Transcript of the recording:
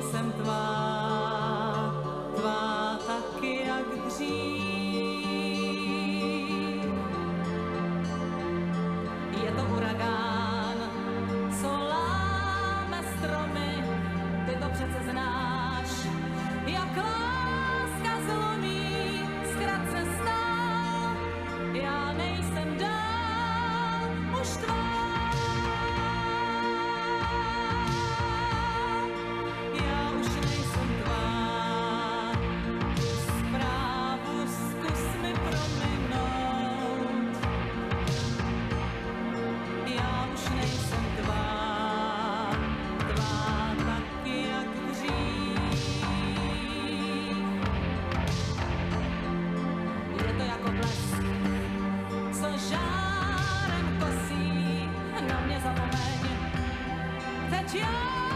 nejsem tvá, tvá taky jak dřív. Je to uragán, co láme stromy, ty to přece znáš, jak láska zlomí, zkratce stál, já nejsem dál už tvá. Já už nejsem tvá, zprávu zkus mi prominout. Já už nejsem tvá, tvá taky jak dřív. Je to jako blesk, co žárem kosí, na mě zapomeň, teď já